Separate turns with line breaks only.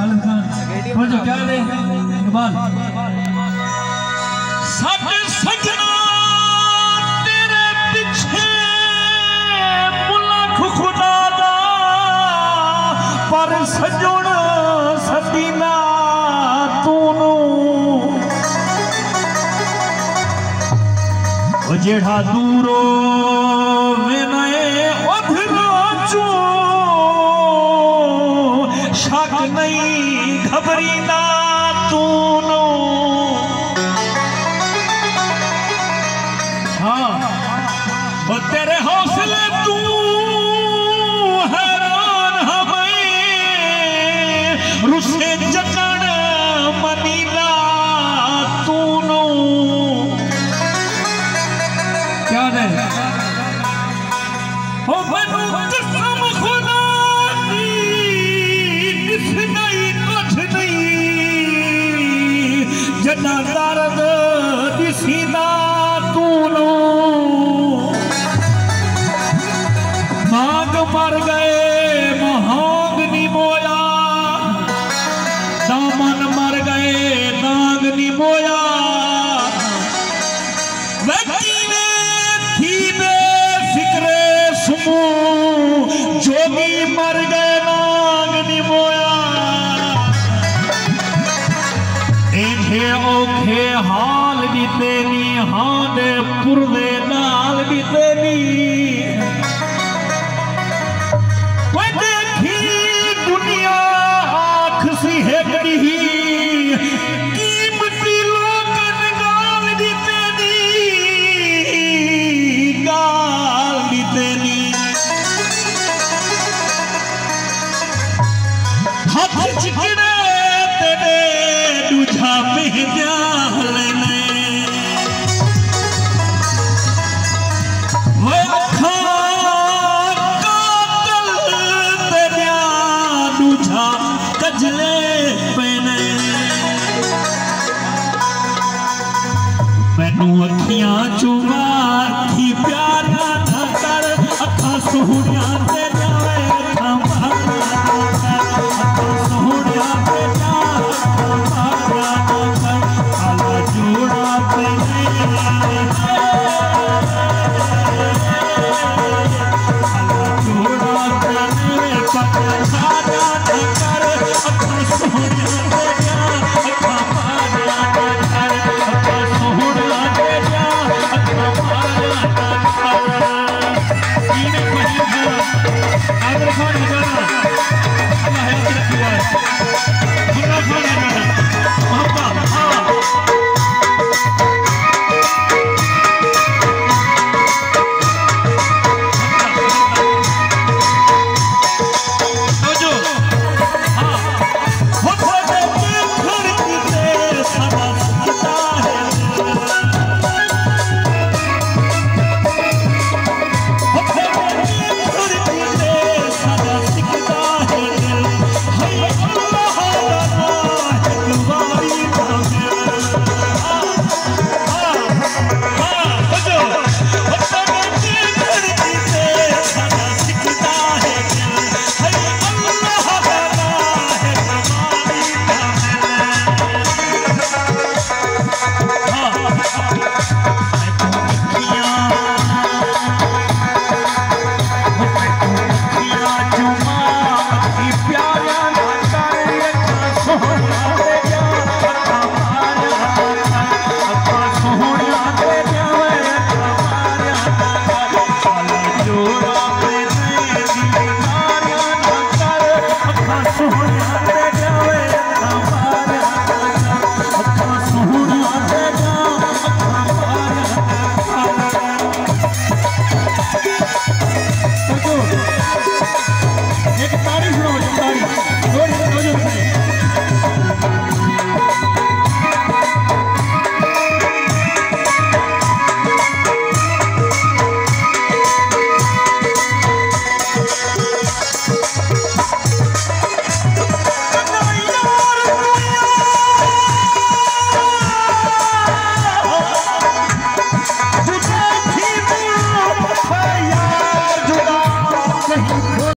समझो क्या दे इकबाल सच सजना तेरे पीछे मुल्क खुदा दा पर सजण सदीना तूनू जेड़ा दूरो विनय शक नहीं घबरीदा तूनो हाँ वो तेरे हौसले तू हैरान हमें रुसे जकड़ मनीदा तूनो क्या दे हो बनू कसम खुदा जना दर्द दिसीदा तूनो मांग मर गए महांग नी मोया दामन मर गए नाग नी मोया वकीले थी बेफिक्रे सुमू जोगी मर गए नाग नी मोया औखे हाल भी तेनी हाँ दे पुरदे नाल भी तेनी देखी दुनिया आख सी हेकड़ी कीमती लोगन गाल भी तेनी हाथ चिकड़े तेरे दूझा में कजले पेने मैनू अखियां चुमा अखी प्यार ना कर अखा सोहणिया ते जावे अखा सोहणिया ते जावे आला जोड़ा पेने आला जोड़ा पेने जोड़ा पे